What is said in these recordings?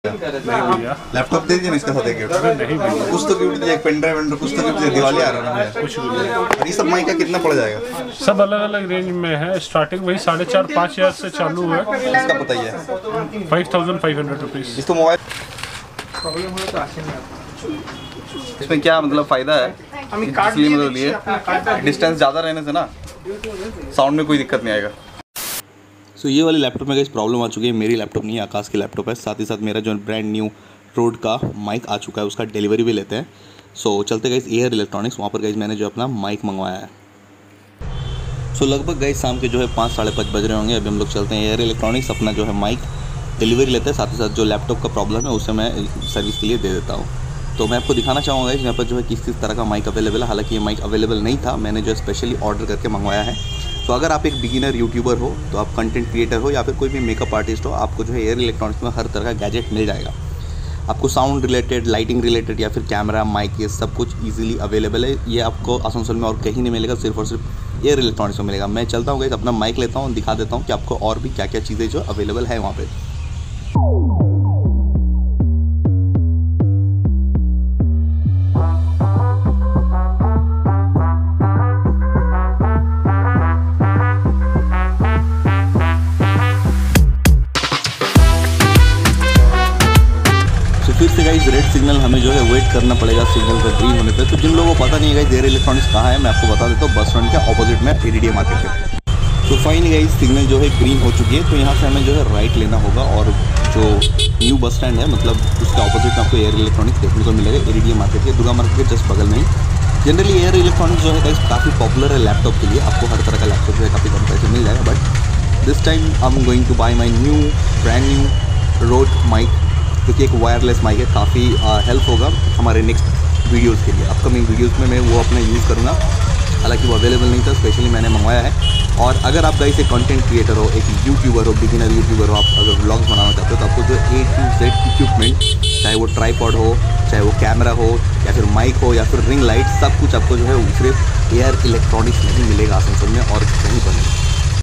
Laptop दे दीजिए ना इसका साथ गिफ्ट। कुछ तो गिफ्ट दीजिए, एक पेन ड्राइव एंड कुछ तो गिफ्ट दीजिए, दिवाली आ रहा है कुछ भी। और ये सब माइक का कितना पड़ जाएगा? सब अलग अलग रेंज में है, स्टार्टिंग वही 4,500-5,000 से चालू है। इसका बताइए 5,500 रुपीज़। इसको मोबाइल इसमें क्या मतलब फ़ायदा है? इसलिए मतलब लिए डिस्टेंस ज़्यादा रहने से ना साउंड में कोई दिक्कत नहीं आएगा। सो ये वाली लैपटॉप में इस प्रॉब्लम आ चुकी है। मेरी लैपटॉप नहीं है, आकाश की लैपटॉप है। साथ ही साथ मेरा जो ब्रांड न्यू रोड का माइक आ चुका है, उसका डिलीवरी भी लेते हैं। सो चलते गए एयर इलेक्ट्रॉनिक्स, वहाँ पर गए मैंने जो अपना माइक मंगवाया है। सो लगभग गए शाम के जो है 5 साढ़े 5 बज रहे होंगे। अभी हम लोग चलते हैं एयर इलेक्ट्रॉनिक्स, अपना जो है माइक डिलीवरी लेते हैं। साथ ही साथ जो लैपटॉप का प्रॉब्लम है उसे मैं सर्विस के लिए दे देता हूँ। तो मैं आपको दिखाना चाहूँगा यहाँ पर जो है किस तरह का माइक अवेलेबल है। हालांकि ये माइक अवेलेबल नहीं था, मैंने जो स्पेशली ऑर्डर करके मंगवाया है। तो अगर आप एक बिगिनर यूट्यूबर हो, तो आप कंटेंट क्रिएटर हो या फिर कोई भी मेकअप आर्टिस्ट हो, आपको जो है एयर इलेक्ट्रॉनिक्स में हर तरह का गैजेट मिल जाएगा। आपको साउंड रिलेटेड, लाइटिंग रिलेटेड या फिर कैमरा, माइक, ये सब कुछ ईजिली अवेलेबल है। ये आपको आसनसोल में और कहीं नहीं मिलेगा, सिर्फ और सिर्फ एयर इलेक्ट्रॉनिक्स में मिलेगा। मैं चलता हूँ गाइस, अपना माइक लेता हूँ, दिखा देता हूँ कि आपको और भी क्या क्या चीज़ें जो अवेलेबल है वहाँ पर। फिर से गाइस रेड सिग्नल हमें जो है वेट करना पड़ेगा सिग्नल पर ग्रीन होने पे। तो जिन लोगों को पता नहीं है गाइस एयर इलेक्ट्रॉनिक्स कहाँ है, मैं आपको बता देता हूँ। बस स्टैंड के ऑपोजिट में एडीडी मार्केट पे। तो फाइनली गाइस सिग्नल जो है ग्रीन हो चुकी है। तो यहाँ से हमें जो है राइट लेना होगा और जो न्यू बस स्टैंड है, मतलब उसके ऑपोजिट में आपको एयर इलेक्ट्रॉनिक्स देखने को मिलेगा। एडीडी मार्केट के दुर्गा मार्केट के जस्ट बगल में ही। जनरली एयर इलेक्ट्रॉनिक्स जो है गाइस काफ़ी पॉपुलर है लैपटॉप के लिए। आपको हर तरह का लैपटॉप जो है काफ़ी कम पैसे मिल जाएगा। But this time I am going to buy my brand new Rode mic, क्योंकि एक वायरलेस माइक है। काफ़ी हेल्प होगा हमारे नेक्स्ट वीडियोस के लिए। अपकमिंग वीडियोस में मैं वो अपना यूज़ करूँगा। हालांकि वो अवेलेबल नहीं था, स्पेशली मैंने मंगवाया है। और अगर आप गाइस एक कंटेंट क्रिएटर हो, एक यूट्यूबर हो, बिगिनर यूट्यूबर हो, आप अगर व्लॉग्स बनाना चाहते हो, तो आपको जो A to Z इक्विपमेंट, चाहे वो ट्राईपॉड हो, चाहे वो कैमरा हो, या फिर माइक हो, या फिर रिंग लाइट, सब कुछ आपको जो है सिर्फ एयर इलेक्ट्रॉनिक्स में ही मिलेगा आसनसोल में, और कहीं पर नहीं।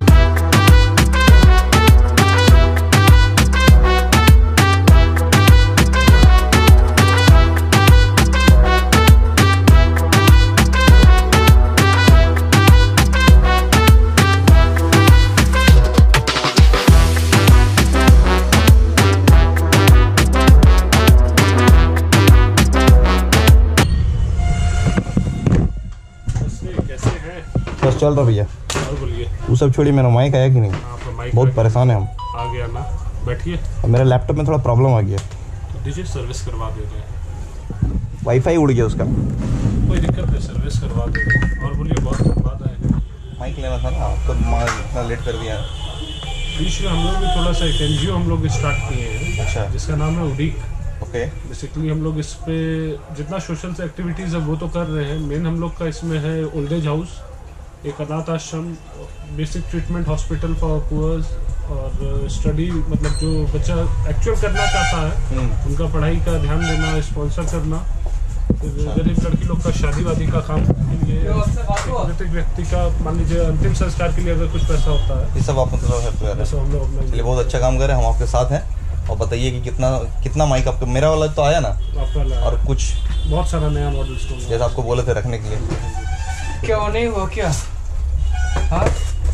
बस चल रहा भैया। और बोलिए। वो सब छोड़िए, मेरा माइक आया कि नहीं? बहुत परेशान है हम। आ गया ना, बैठिए। मेरा लैपटॉप में थोड़ा प्रॉब्लम आ गया। तो दीजिए, सर्विस करवा देते हैं। वाईफाई उड़ गया उसका। कोई दिक्कत नहीं, सर्विस करवा देते। और बोलिए, बहुत दिन बाद आए हैं। माइक लेना था ना, आपको इतना लेट कर दिया। बीच में हम लोग भी थोड़ा सा एक NGO हम लोग स्टार्ट किए हैं। अच्छा। जिसका नाम है उडीक। ओके। बेसिकली हम लोग इस पे जितना सोशल एक्टिविटीज़ है वो तो कर रहे हैं। मेन हम लोग का इसमें है ओल्ड एज हाउस, एक अनाथ आश्रम, basic treatment hospital for poors, और स्टडी, मतलब जो बच्चा एक्चुअल करना चाहता है उनका पढ़ाई का ध्यान देना, स्पॉन्सर करना। गरीब लड़की लोग का शादी वादी का काम के लिए, प्रत्येक व्यक्ति का मान लीजिए अंतिम संस्कार के लिए अगर कुछ पैसा होता है, ये सब आप मतलब हेल्प कर रहे हैं। हम लोग चलिए, बहुत अच्छा काम कर रहे हैं, हम आपके साथ हैं। और बताइए कि कितना माइक आपका, मेरा वाला तो आया ना आपका, और कुछ बहुत सारा नया मॉडल्स को जैसे आपको बोले थे रखने के लिए। क्यों नहीं हुआ क्या? हाँ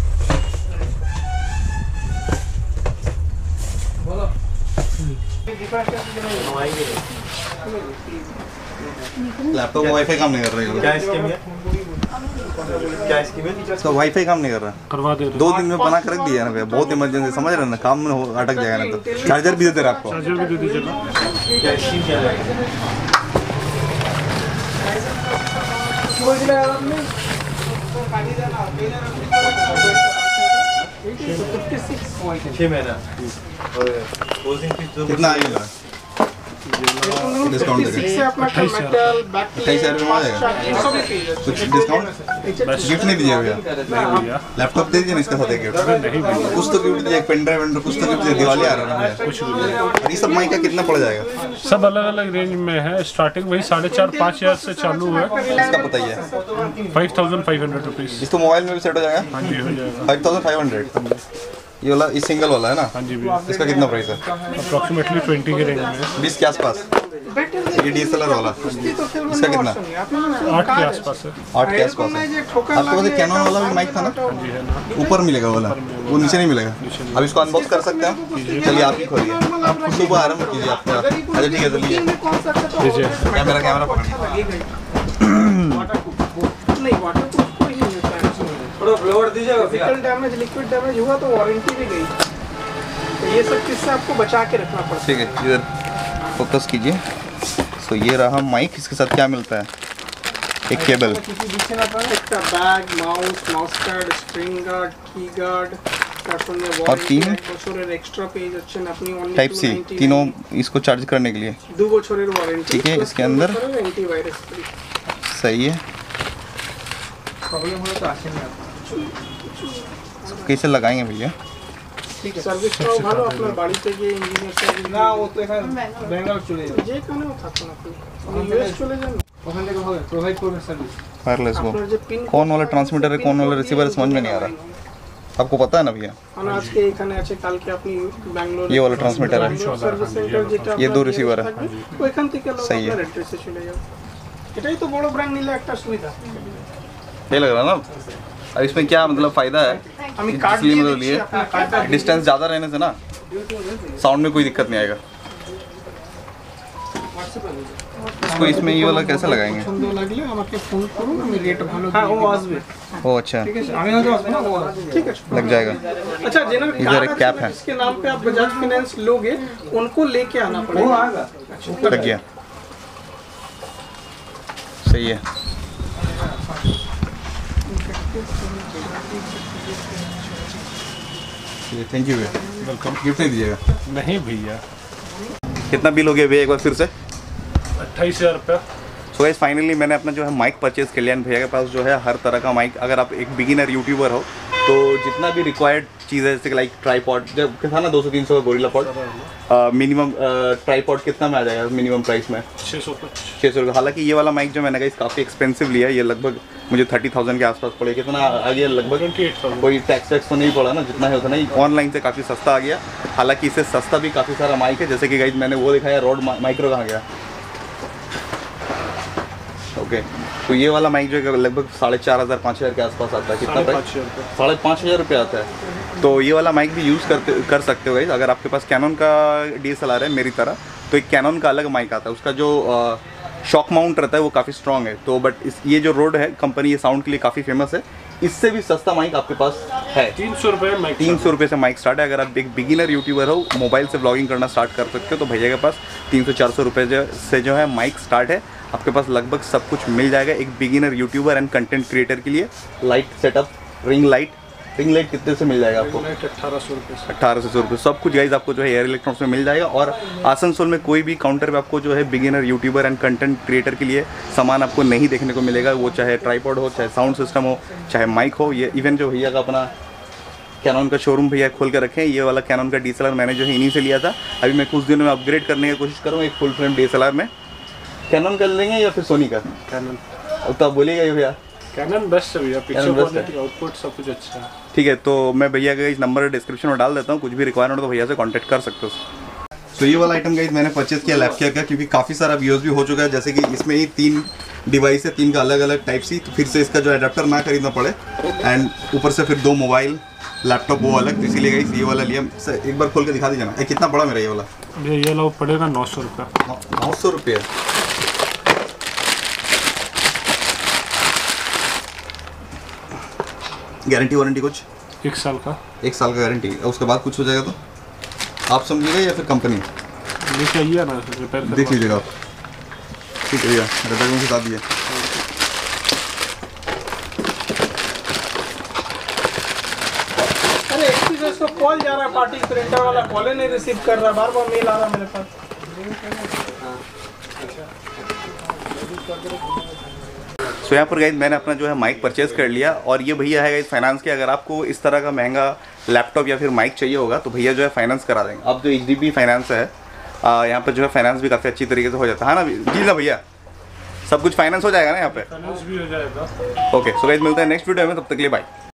बोलो। लैपटॉप में वाईफाई काम नहीं कर रहा है। क्या स्कीम है? क्या स्कीम है? इसका वाईफाई काम नहीं कर रहा। करवा दे। 2 दिन में बना कर रख दिया ना भैया, बहुत इमरजेंसी, समझ रहे हैं ना, काम में अटक जाएगा ना। तो चार्जर भी देते रहे आपको। चार्जर भी दे दीजिए ना। क्या स्कीम क्या है? 6 महीना। और कितना आएगा डिस्काउंट देंगे? 28,000 में आ जाएगा। कुछ डिस्काउंट गिफ्ट नहीं दीजिए भैया? लैपटॉप दे दीजिए ना इसका साथ गिफ्ट। कुछ तो गिफ्ट दीजिए, एक पेन ड्राइव एंड कुछ तो गिफ्ट दीजिए, दिवाली आ रहा है कुछ भी। और ये सब माइक का कितना पड़ जाएगा? सब अलग अलग रेंज में है, स्टार्टिंग वही 4,500-5,000 से चालू है। इसका बताइए 5,500 रुपीज़। इसको मोबाइल में भी सेट हो जाएगा? हाँ जी, हो जाएगा। 5,500। ये वाला इस सिंगल वाला है ना? हाँ जी भैया, इसका कितना प्राइस है? अप्रॉक्सीमेटली 20 के रेंज में, 20 के आसपास। ये DSLR वाला इसका कितना? 8 के आसपास है। 8 के आसपास है। आपके पास कैनन वाला भी माइक था ना? जी है ना, ऊपर मिलेगा वाला, वो नीचे नहीं मिलेगा। अब इसको अनबॉक्स कर सकते हैं? चलिए आप ही खोलिए, आप खुद सुबह आराम कीजिए आपका। अच्छा ठीक है, चलिए दीजिए। कैमरा पकड़िए। डैमेज, लिक्विड डैमेज हुआ तो वारंटी भी गई। तो ये सब चीज़ से आपको बचा के रखना पड़ता है। ठीक है, इधर फोकस कीजिए। तो ये रहा माइक, इसके साथ क्या मिलता है? एक केबल, इसका bag, mouse guard, string guard, key guard, और 3 एक्स्ट्रा पेज अच्छे अपनी टाइप सी, तीनों इसको चार्ज करने के लिए। 2 बछोरेर वारंटी। ठीक है, इसके अंदर एंटीवायरस फ्री। सही है। प्रॉब्लम हो तो आसे नहीं आता। कैसे लगाएंगे भैया? সার্ভিসটাও ভালো, আপনার বাড়ি থেকে ইঞ্জিনিয়ার না, ও তো এখানে ব্যাঙ্গালোর চলে যাবে, যে কানেও থাকুন আপনি ইউএস চলে যান, ওখান থেকে হবে প্রোভাইড করবে সার্ভিস। वायरलेस वो कौन वाला ट्रांसमीटर है, कौन वाला रिसीवर है, समझ में नहीं आ रहा। आपको पता है ना भैया? মানে আজকে এখানে আছে, কালকে আপনি ব্যাঙ্গালোর, ये वाला ट्रांसमीटर है, সার্ভিস সেন্টার যেটা ये 2 रिसीवर है। ওইখান থেকে লোক सही है। আপনার অ্যাড্রেসে চলে যাবে। এটাই তো বড় ব্র্যান্ড নিলে একটা সুবিধা। ये लग रहा ना? अब इसमें क्या मतलब फ़ायदा है? আমি কার্ড इसलिए দিয়ে मतलब দিচ্ছি, लिए আপনার কার্ডটা डिस्टेंस ज़्यादा रहने से ना साउंड में कोई दिक्कत नहीं आएगा। इसको इसमें ये वाला कैसे लगाएंगे? পছন্দ লাগলে আমাকে ফোন করুন, আমি রেট ভালো দিয়ে দেব। ও আসবে, ओ अच्छा, ঠিক আছে, আমি হয়তো আসবো না, ও আসবে, ঠিক আছে, लग जाएगा। अच्छा जिन्हें इधर एक कैप है, इसके नाम पे आप बजाज फाइनेंस लोगे, उनको लेके आना पड़ेगा। लग गया, सही है। थैंक यू भैया, वेलकम। गिफ्ट नहीं दीजिएगा? नहीं भैया, कितना बिल हो गया भैया एक बार फिर से? 28,000 रुपया। सो गाइस फाइनली मैंने अपना जो है माइक परचेज़ कर लिया। भैया के पास जो है हर तरह का माइक, अगर आप एक बिगिनर यूट्यूबर हो तो जितना भी रिक्वायर्ड चीज़ है, जैसे लाइक ट्राईपॉड, जब था ना 200-300 का गोरिल्ला पॉड, मिनिमम ट्राईपॉड कितना में आ जाएगा मिनिमम प्राइस में? 600 रुपये। हालांकि ये वाला माइक जो मैंने गाइस काफ़ी एक्सपेंसिव लिया है, ये लगभग मुझे 30,000 के आसपास पड़े। कितना आ गया? लगभग 28,000। कोई टैक्स तो नहीं पड़ा ना, जितना है उतना ही। ऑनलाइन से काफ़ी सस्ता आ गया। हालांकि इससे सस्ता भी काफ़ी सारा माइक है, जैसे कि गाइस मैंने वो दिखाया, रोड माइक्रो कहाँ गया? ओके, तो ये वाला माइक जो है लगभग 4,500-5,000 के आसपास आता है। कितना प्राइस? 5,500 रुपये आता है। तो ये वाला माइक भी यूज़ कर सकते हो गाइस। अगर आपके पास कैनन का DSLR है मेरी तरह, तो एक कैनन का अलग माइक आता है, उसका जो शॉक माउंट रहता है वो काफ़ी स्ट्रॉन्ग है। तो बट ये जो रोड है कंपनी, ये साउंड के लिए काफ़ी फेमस है। इससे भी सस्ता माइक आपके पास है, 300 रुपये माइक। 300 रुपये से माइक स्टार्ट है। अगर आप एक बिगिनर यूट्यूबर हो, मोबाइल से ब्लॉगिंग करना स्टार्ट कर सकते हो, तो भैया के पास 300-400 रुपये से जो है माइक स्टार्ट है। आपके पास लगभग सब कुछ मिल जाएगा एक beginner YouTuber and content creator के लिए। लाइट सेटअप, रिंग लाइट कितने से मिल जाएगा आपको? 1800 रुपये। 1800 रुपये सब कुछ गाइज आपको जो है एयर इलेक्ट्रॉनिक्स में मिल जाएगा। और आसनसोल में कोई भी काउंटर पे आपको जो है beginner YouTuber and content creator के लिए सामान आपको नहीं देखने को मिलेगा। वो चाहे ट्राईपॉड हो, चाहे साउंड सिस्टम हो, चाहे माइक हो। ये इवन जो भैया का अपना कैनन का शोरूम भैया खोल कर रखे हैं, ये वाला कैनन का DSLR मैंने जो है इन्हीं से लिया था। अभी मैं कुछ दिनों में अपग्रेड करने की कोशिश करूँ एक फुल फ्रेम DSLR में। कैनन कर लेंगे या फिर सोनी का? कैनन। अब तो आप बोलिएगा भैया। कैनन बेस्ट है भैया, picture Canon best quality, output सब कुछ अच्छा है। ठीक है, तो मैं भैया का इस नंबर डिस्क्रिप्शन में डाल देता हूँ, कुछ भी रिक्वायरमेंट हो तो भैया से कांटेक्ट कर सकते हो। तो ये वाला आइटम गाइस मैंने परचेज किया लैपकेयर का, क्योंकि काफ़ी सारा व्यूज़ भी हो चुका है। जैसे कि इसमें ही 3 डिवाइस है, 3 का अलग अलग टाइप सी, तो फिर से इसका जो एडाप्टर ना खरीदना पड़े। एंड ऊपर से फिर 2 मोबाइल, लैपटॉप वो अलग, तो इसीलिए गाइस ये वाला लिया। एक बार खोल के दिखा दीजिए ना, कितना बड़ा मेरा ये वाला? ये लो पड़ेगा 900 रुपये। 900 रुपये। गारंटी वारंटी कुछ? 1 साल का। 1 साल का गारंटी, उसके बाद कुछ हो जाएगा तो आप समझिएगा या फिर कंपनी? लेके आइए ना, रिपेयर देख लीजिएगा आप। ठीक है भैया, रिपेयर में बता दिए। अरे एक चीज़, इसको कॉल जा रहा है, पार्टी प्रिंटर वाला कॉल नहीं रिसीव कर रहा, बार बार मेल आ रहा मेरे पास। सो यहाँ पर गाइज मैंने अपना जो है माइक परचेज़ कर लिया। और ये भैया है गाइज फाइनेंस के। अगर आपको इस तरह का महंगा लैपटॉप या फिर माइक चाहिए होगा तो भैया जो है फाइनेंस करा देंगे। अब जो HDB फाइनेंस है, यहाँ पर जो है फाइनेंस भी काफ़ी अच्छी तरीके से हो जाता है ना जी ना भैया? सब कुछ फाइनेंस हो जाएगा ना यहाँ पे? फाइनेंस भी हो जाएगा। ओके, सो गाइज मिलता है नेक्स्ट वीडियो में, तब तक के लिए बाय।